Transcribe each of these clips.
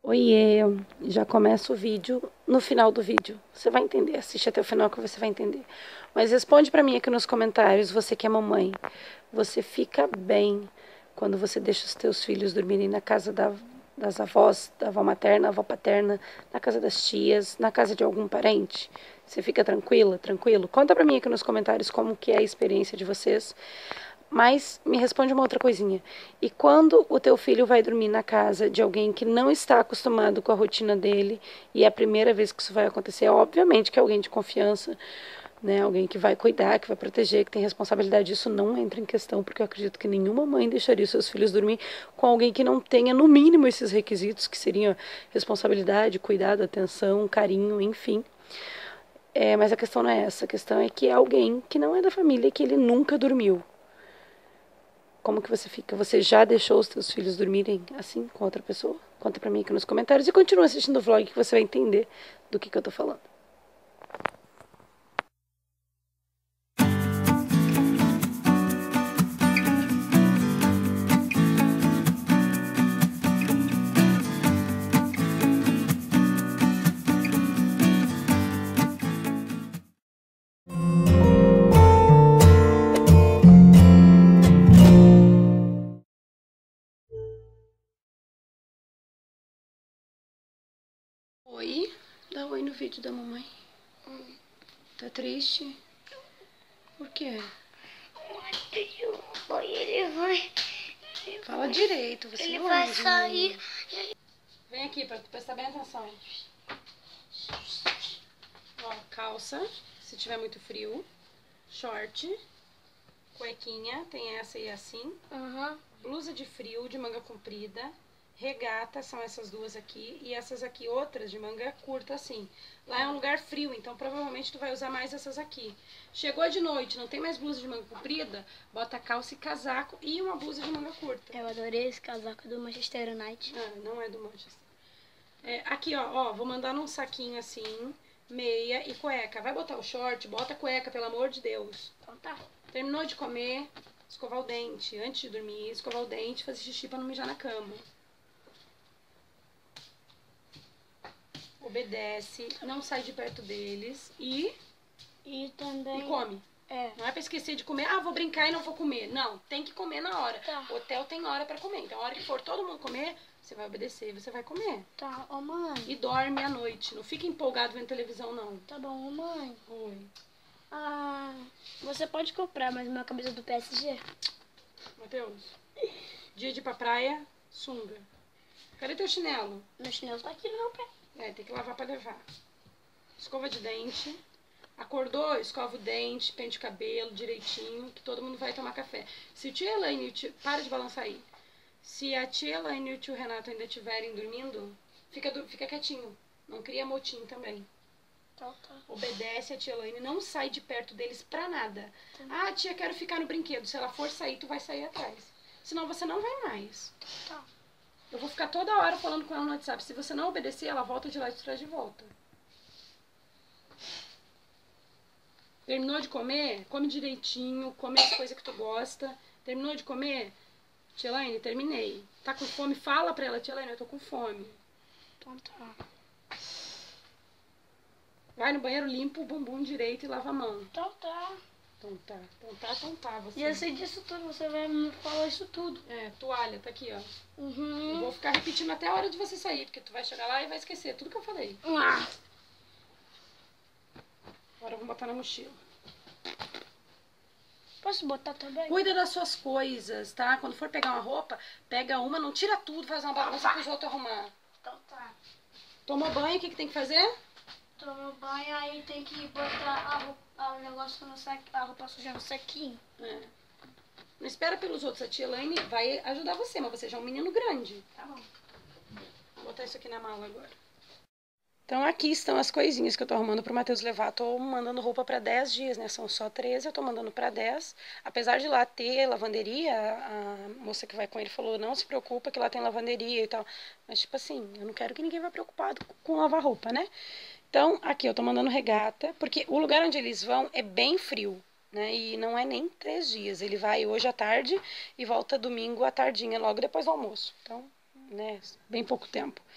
Oiê, já começa o vídeo. No final do vídeo, você vai entender. Assiste até o final que você vai entender. Mas responde pra mim aqui nos comentários, você que é mamãe. Você fica bem quando você deixa os teus filhos dormirem na casa das avós, da avó materna, avó paterna, na casa das tias, na casa de algum parente? Você fica tranquila, tranquilo? Conta pra mim aqui nos comentários como que é a experiência de vocês. Mas me responde uma outra coisinha. E quando o teu filho vai dormir na casa de alguém que não está acostumado com a rotina dele, e é a primeira vez que isso vai acontecer, obviamente que é alguém de confiança, né? Alguém que vai cuidar, que vai proteger, que tem responsabilidade, isso não entra em questão, porque eu acredito que nenhuma mãe deixaria os seus filhos dormir com alguém que não tenha, no mínimo, esses requisitos, que seriam responsabilidade, cuidado, atenção, carinho, enfim. Mas a questão não é essa, a questão é que é alguém que não é da família e que ele nunca dormiu. Como que você fica? Você já deixou os seus filhos dormirem assim com outra pessoa? Conta pra mim aqui nos comentários e continua assistindo o vlog que você vai entender do que eu tô falando. Oi, dá oi no vídeo da mamãe. Tá triste? Por quê? Ele vai. Fala direito, você Ele não vai é de sair. mim. Vem aqui pra tu prestar bem atenção. Ó, calça, se tiver muito frio. Short, cuequinha, tem essa e assim. Blusa de frio, de manga comprida. Regata, são essas duas aqui. E essas aqui, outras de manga curta, assim. Lá é um lugar frio, então provavelmente tu vai usar mais essas aqui. Chegou de noite, não tem mais blusa de manga comprida? Bota calça e casaco e uma blusa de manga curta. Eu adorei esse casaco do Manchester United. Ah, não é do Manchester. Aqui, ó, vou mandar num saquinho assim, meia e cueca. Vai botar o short, bota a cueca, pelo amor de Deus. Então tá. Terminou de comer, escovar o dente. Antes de dormir, escovar o dente, fazer xixi pra não mijar na cama. Obedece, não sai de perto deles e também. come. Não é pra esquecer de comer, vou brincar e não vou comer. Não, tem que comer na hora. Tá. O hotel tem hora pra comer. Então, a hora que for todo mundo comer, você vai obedecer e você vai comer. Tá, ô mãe. E dorme à noite. Não fica empolgado vendo televisão, não. Tá bom, ô mãe. Oi. Você pode comprar mais uma camisa do PSG? Matheus, dia de ir pra praia, sunga. Cadê teu chinelo? Meu chinelo tá aqui no meu pé. Tem que lavar pra levar. Escova de dente. Acordou, escova o dente, pente o cabelo direitinho, que todo mundo vai tomar café. Se o tio Elaine e o tio... Para de balançar aí. Se a tia Elaine e o tio Renato ainda estiverem dormindo, fica quietinho. Não cria motim também. Tá. Obedece a tia Elaine, não sai de perto deles pra nada. Tia, quero ficar no brinquedo. Se ela for sair, tu vai sair atrás. Senão você não vai mais. Tá. Eu vou ficar toda hora falando com ela no WhatsApp. Se você não obedecer, ela volta de lá e te traz de volta. Terminou de comer? Come direitinho, come as coisas que tu gosta. Terminou de comer? Tia Elaine, terminei. Tá com fome? Fala pra ela, tia Elaine, eu tô com fome. Então tá. Vai no banheiro, limpa o bumbum direito e lava a mão. Então tá. Então tá, você. E eu sei disso tudo, você vai me falar isso tudo. Toalha, tá aqui, ó. Eu vou ficar repetindo até a hora de você sair, porque tu vai chegar lá e vai esquecer tudo que eu falei. Agora eu vou botar na mochila. Posso botar também? Cuida das suas coisas, tá? Quando for pegar uma roupa, pega uma, não tira tudo, faz uma bagunça pros outros arrumar. Então tá. Tomou banho, o que tem que fazer? Tomou banho, aí tem que botar o negócio no saquinho, a roupa suja no saquinho. Não espera pelos outros, a tia Elaine vai ajudar você, mas você já é um menino grande. Tá bom. Vou botar isso aqui na mala agora. Então aqui estão as coisinhas que eu tô arrumando pro Matheus levar. Tô mandando roupa pra 10 dias, né? São só 13, eu tô mandando pra 10. Apesar de lá ter lavanderia, a moça que vai com ele falou, não se preocupa que lá tem lavanderia e tal. Mas tipo assim, eu não quero que ninguém vá preocupado com lavar roupa, né? Então aqui eu tô mandando regata, porque o lugar onde eles vão é bem frio, né? E não é nem 3 dias. Ele vai hoje à tarde e volta domingo à tardinha, logo depois do almoço. Então, né? Bem pouco tempo.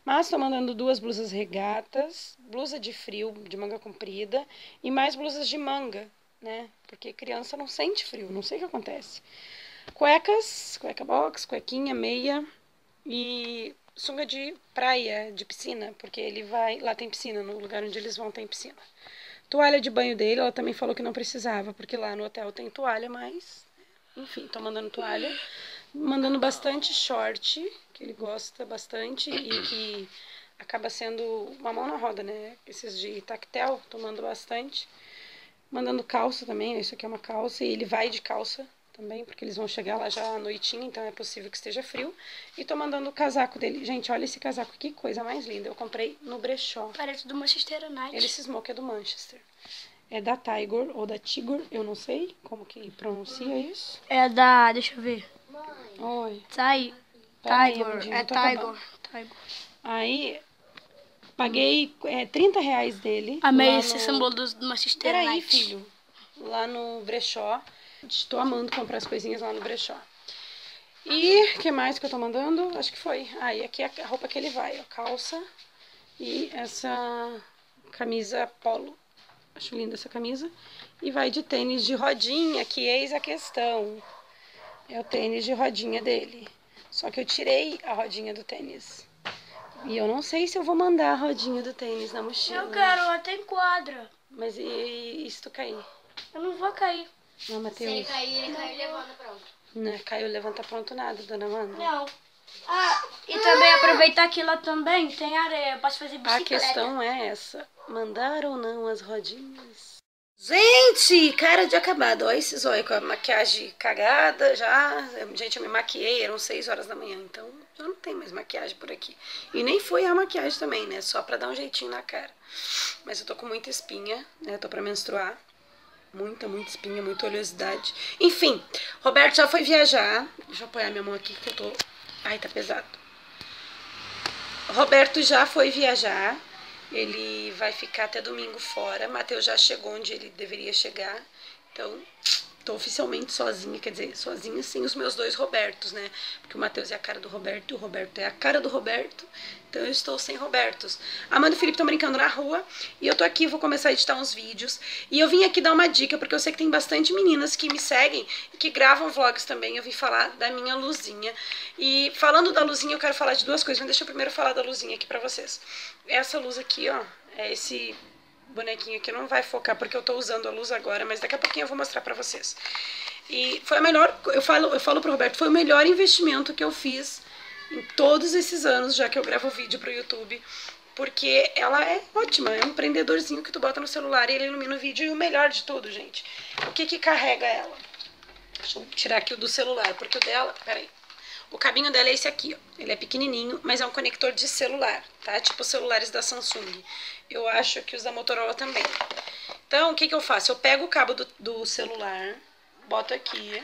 Mas tô mandando 2 blusas regatas, blusa de frio, de manga comprida, e mais blusas de manga, né? Porque criança não sente frio, não sei o que acontece. Cuecas, cueca box, cuequinha, meia e sunga de praia, de piscina, porque ele vai... Lá tem piscina, no lugar onde eles vão tem piscina. Toalha de banho dele, ela também falou que não precisava, porque lá no hotel tem toalha, mas... Enfim, tô mandando toalha. Mandando bastante short, que ele gosta bastante e que acaba sendo uma mão na roda, né? Esses de tactel, tô mandando bastante. Mandando calça também, isso aqui é uma calça, e ele vai de calça também, porque eles vão chegar lá já à noitinha, então é possível que esteja frio. E tô mandando o casaco dele. Gente, olha esse casaco, que coisa mais linda. Eu comprei no brechó. Parece do Manchester United. Ele cismou que é do Manchester. É da Tiger, ou da Tigor, eu não sei como que pronuncia isso. É da... deixa eu ver. Oi. Tiger. É Tiger. Aí, paguei 30 reais dele. Amei esse símbolo do Manchester Peraí, United. filho. Lá no brechó. Estou amando comprar as coisinhas lá no brechó. E o que mais que eu tô mandando? Acho que foi. Aí aqui é a roupa que ele vai. Ó, calça e essa camisa polo. Acho linda essa camisa. E vai de tênis de rodinha, que eis a questão. É o tênis de rodinha dele. Só que eu tirei a rodinha do tênis. E eu não sei se eu vou mandar a rodinha do tênis na mochila. Eu quero, até enquadra. Mas e se tu cair? Eu não vou cair. Não, Matheus. Se ele cair, ele cai e levanta pronto. Não, caiu, levanta pronto nada, dona Amanda. Não. Ah, e também aproveitar que lá também tem areia. Eu posso fazer bicicleta. A questão é essa. Mandar ou não as rodinhas? Gente, cara de acabado. Olha esses olhos com a maquiagem cagada já. Gente, eu me maquiei, eram 6 horas da manhã, então já não tem mais maquiagem por aqui. E nem foi a maquiagem também, né? Só pra dar um jeitinho na cara. Mas eu tô com muita espinha, né? Tô pra menstruar. Muita espinha, muita oleosidade. Enfim, Roberto já foi viajar. Deixa eu apoiar minha mão aqui que eu tô... Ai, tá pesado. Roberto já foi viajar. Ele vai ficar até domingo fora. Matheus já chegou onde ele deveria chegar. Então, tô oficialmente sozinha. Quer dizer, sozinha sem os meus 2 Robertos, né? Porque o Matheus é a cara do Roberto e o Roberto é a cara do Roberto. Então eu estou sem Robertos. A Amanda e o Felipe estão brincando na rua. E eu tô aqui, vou começar a editar uns vídeos. E eu vim aqui dar uma dica, porque eu sei que tem bastante meninas que me seguem e que gravam vlogs também. Eu vim falar da minha luzinha. E falando da luzinha, eu quero falar de 2 coisas. Mas deixa eu primeiro falar da luzinha aqui pra vocês. Essa luz aqui, ó, é esse bonequinho aqui. Não vai focar porque eu tô usando a luz agora, mas daqui a pouquinho eu vou mostrar pra vocês. E foi a melhor, eu falo pro Roberto, foi o melhor investimento que eu fiz em todos esses anos, já que eu gravo vídeo pro YouTube, porque ela é ótima, é um prendedorzinho que tu bota no celular e ele ilumina o vídeo. E o melhor de tudo, gente, o que que carrega ela? Deixa eu tirar aqui o do celular, porque o dela, peraí, o cabinho dela é esse aqui, ó. Ele é pequenininho, mas é um conector de celular, tá? Tipo os celulares da Samsung. Eu acho que os da Motorola também. Então, o que que eu faço? Eu pego o cabo do celular, boto aqui,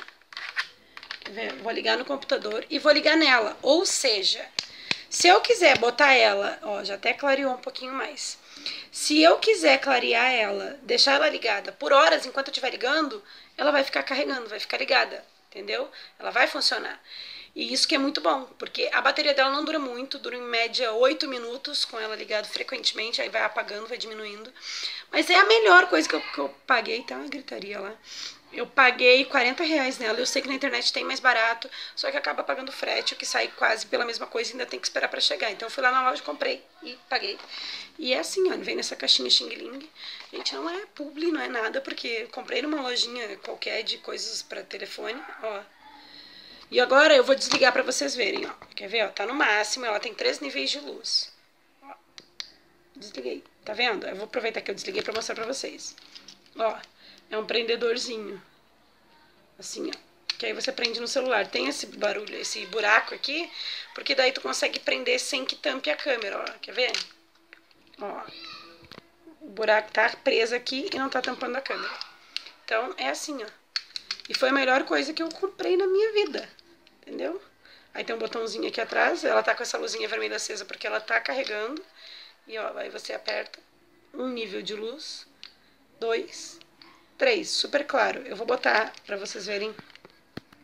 vou ligar no computador e vou ligar nela. Ou seja, se eu quiser botar ela, ó, já até clareou um pouquinho mais. Se eu quiser clarear ela, deixar ela ligada por horas enquanto eu estiver ligando, ela vai ficar carregando, vai ficar ligada, entendeu? Ela vai funcionar. E isso que é muito bom, porque a bateria dela não dura muito, dura em média 8 minutos com ela ligada frequentemente, aí vai apagando, vai diminuindo. Mas é a melhor coisa que eu paguei, tá uma gritaria lá. Eu paguei 40 reais nela, eu sei que na internet tem mais barato, só que acaba pagando frete, o que sai quase pela mesma coisa e ainda tem que esperar pra chegar. Então eu fui lá na loja, comprei e paguei. E é assim, ó, vem nessa caixinha Xing Ling. Gente, não é publi, não é nada, porque eu comprei numa lojinha qualquer de coisas pra telefone, ó. E agora eu vou desligar pra vocês verem, ó. Quer ver, ó? Tá no máximo, ela tem 3 níveis de luz. Ó. Desliguei, tá vendo? Eu vou aproveitar que eu desliguei pra mostrar pra vocês. Ó, é um prendedorzinho. Assim, ó. Que aí você prende no celular. Tem esse barulho, esse buraco aqui, porque daí tu consegue prender sem que tampe a câmera, ó. Quer ver? Ó. O buraco tá preso aqui e não tá tampando a câmera. Então, é assim, ó. E foi a melhor coisa que eu comprei na minha vida. Entendeu? Aí tem um botãozinho aqui atrás. Ela tá com essa luzinha vermelha acesa porque ela tá carregando. E ó, aí você aperta. 1 nível de luz. 2, 3, super claro. Eu vou botar pra vocês verem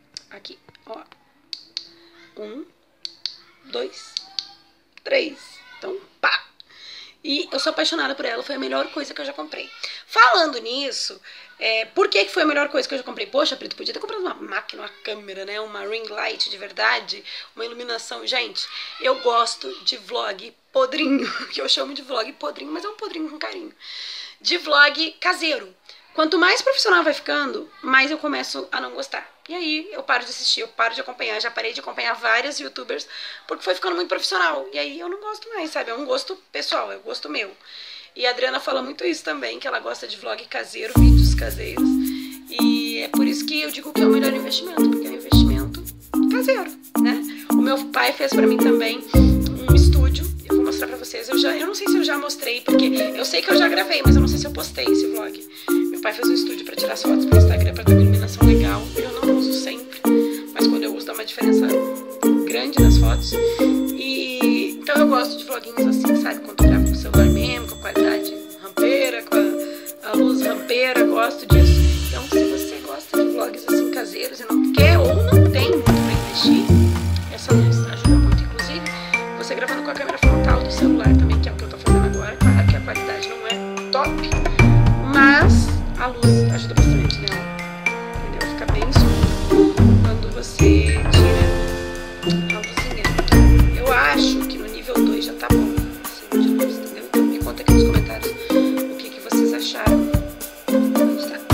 aqui, ó. 1, 2, 3. Então, pá! E eu sou apaixonada por ela, foi a melhor coisa que eu já comprei. Falando nisso, por que foi a melhor coisa que eu já comprei? Poxa, Preto, podia ter comprado uma máquina, uma câmera, né? Uma ring light de verdade, uma iluminação. Gente, eu gosto de vlog podrinho, que eu chamo de vlog podrinho, mas é um podrinho com carinho. De vlog caseiro. Quanto mais profissional vai ficando, mais eu começo a não gostar. E aí eu paro de assistir, eu paro de acompanhar. Já parei de acompanhar várias youtubers porque foi ficando muito profissional. E aí eu não gosto mais, sabe? É um gosto pessoal, é um gosto meu. E a Adriana fala muito isso também, que ela gosta de vlog caseiro, vídeos caseiros. E é por isso que eu digo que é o melhor investimento, porque é um investimento caseiro, né? O meu pai fez pra mim também um estúdio. Eu vou mostrar pra vocês. Eu não sei se eu já mostrei, porque eu sei que eu já gravei, mas eu não sei se eu postei esse vlog. Meu pai fez um estúdio pra tirar as fotos pro Instagram, pra ter uma iluminação legal. Eu não uso sempre, mas quando eu uso dá uma diferença grande nas fotos. E então eu gosto de vloguinhos assim, sabe? Quando eu gravo com o celular mesmo, com a qualidade rampeira, com a luz rampeira, gosto disso. Então se você gosta de vlogs assim caseiros e não quer ou não tem muito pra investir, essa luz ajuda muito. Inclusive, você gravando com a câmera frontal do celular também, que é o que eu tô fazendo agora. Claro que a qualidade não é top, mas a luz ajuda bastante, né? Entendeu? Fica bem escuro quando você tira a luzinha. Eu acho que no nível 2 já tá bom, assim, de luz, entendeu? Então me conta aqui nos comentários o que vocês acharam. Onde tá?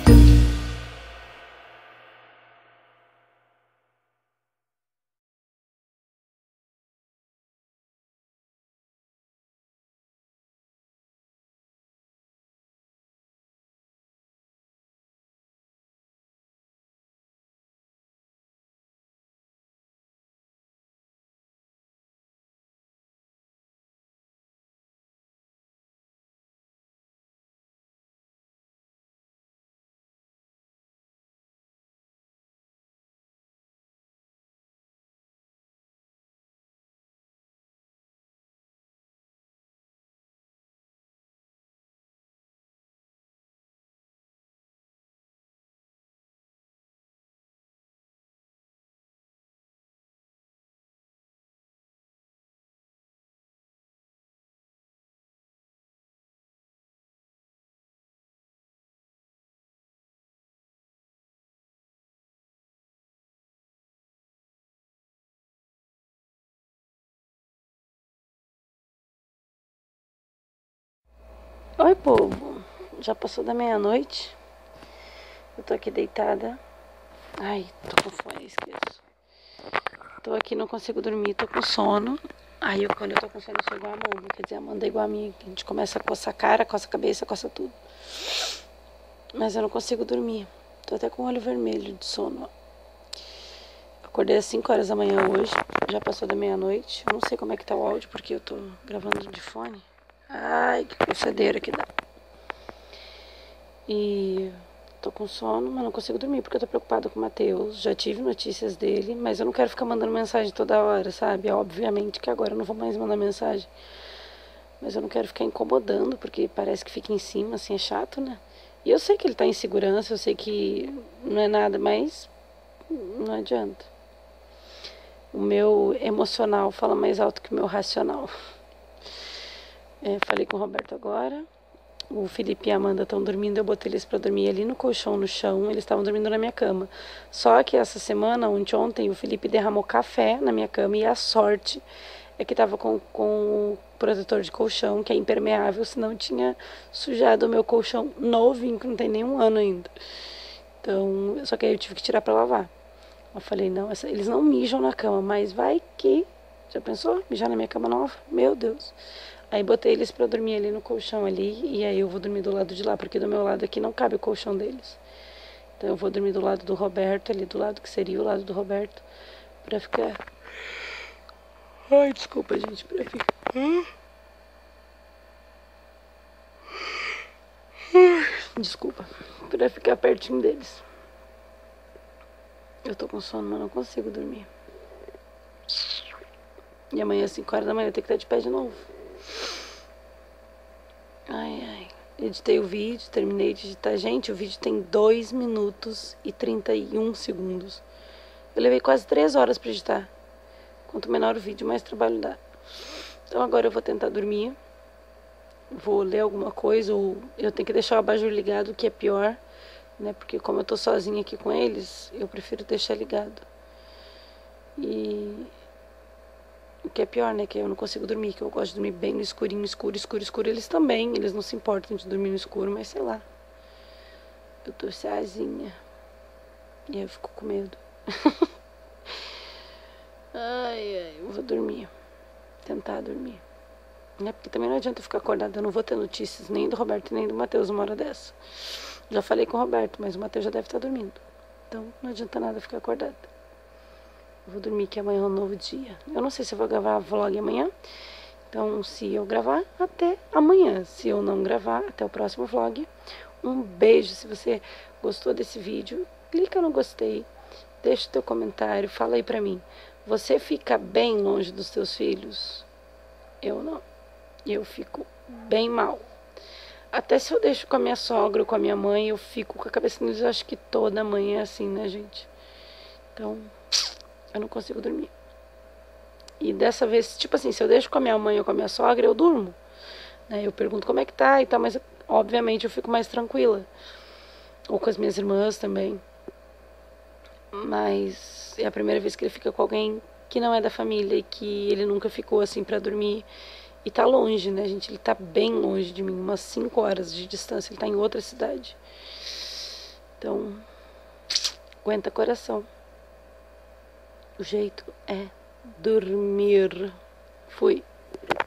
Oi, povo. Já passou da meia-noite. Eu tô aqui deitada. Ai, tô com fome, esqueço. Tô aqui, não consigo dormir, tô com sono. Aí, quando eu tô com sono, eu sou igual a Amanda. Quer dizer, a Amanda é igual a mim. A gente começa a coçar a cara, coça a cabeça, coça tudo. Mas eu não consigo dormir. Tô até com o olho vermelho de sono, ó. Acordei às 5 horas da manhã hoje. Já passou da meia-noite. Eu não sei como é que tá o áudio, porque eu tô gravando de fone. Ai, que coçadeira que dá. E tô com sono, mas não consigo dormir porque eu tô preocupada com o Matheus. Já tive notícias dele, mas eu não quero ficar mandando mensagem toda hora, sabe? Obviamente que agora eu não vou mais mandar mensagem. Mas eu não quero ficar incomodando, porque parece que fica em cima, assim, é chato, né? E eu sei que ele tá em segurança, eu sei que não é nada, mas não adianta. O meu emocional fala mais alto que o meu racional. Falei com o Roberto agora. O Felipe e a Amanda estão dormindo, eu botei eles pra dormir ali no colchão, no chão. Eles estavam dormindo na minha cama. Só que essa semana, ontem, o Felipe derramou café na minha cama. E a sorte é que tava com o protetor de colchão, que é impermeável, senão tinha sujado o meu colchão novinho, que não tem nenhum ano ainda. Então, só que aí eu tive que tirar pra lavar. Eu falei, não, eles não mijam na cama, mas vai que... Já pensou? Mijar na minha cama nova? Meu Deus. Aí botei eles pra dormir ali no colchão ali, e aí eu vou dormir do lado de lá, porque do meu lado aqui não cabe o colchão deles. Então eu vou dormir do lado do Roberto, ali do lado que seria o lado do Roberto, pra ficar... Ai, desculpa, gente, pra ficar... Desculpa, pra ficar pertinho deles. Eu tô com sono, mas não consigo dormir. E amanhã às 5 horas da manhã eu tenho que estar de pé de novo. Ai, ai. Editei o vídeo, terminei de editar. Gente, o vídeo tem 2 minutos e 31 segundos. Eu levei quase 3 horas pra editar. Quanto menor o vídeo, mais trabalho dá. Então agora eu vou tentar dormir. Vou ler alguma coisa, ou eu tenho que deixar o abajur ligado, que é pior, né? Porque como eu tô sozinha aqui com eles, eu prefiro deixar ligado. E o que é pior, né? Que eu não consigo dormir, que eu gosto de dormir bem no escurinho, escuro, escuro, escuro. Eles também, eles não se importam de dormir no escuro, mas sei lá. Eu torci a asinha. E aí eu fico com medo. Ai, eu vou dormir. Tentar dormir. Né? Porque também não adianta ficar acordada. Eu não vou ter notícias nem do Roberto nem do Matheus uma hora dessa. Já falei com o Roberto, mas o Matheus já deve estar dormindo. Então não adianta nada ficar acordada. Eu vou dormir, que amanhã é um novo dia. Eu não sei se eu vou gravar vlog amanhã. Então, se eu gravar, até amanhã. Se eu não gravar, até o próximo vlog. Um beijo. Se você gostou desse vídeo, clica no gostei. Deixa o teu comentário. Fala aí pra mim. Você fica bem longe dos teus filhos? Eu não. Eu fico bem mal. Até se eu deixo com a minha sogra ou com a minha mãe, eu fico com a cabeça neles. Acho que toda mãe é assim, né, gente? Então, eu não consigo dormir. E dessa vez, tipo assim, se eu deixo com a minha mãe ou com a minha sogra, eu durmo. Né? Eu pergunto como é que tá e tal, mas obviamente eu fico mais tranquila. Ou com as minhas irmãs também. Mas é a primeira vez que ele fica com alguém que não é da família e que ele nunca ficou assim pra dormir. E tá longe, né, gente? Ele tá bem longe de mim, umas 5 horas de distância. Ele tá em outra cidade. Então, aguenta coração. O jeito é dormir. Fui.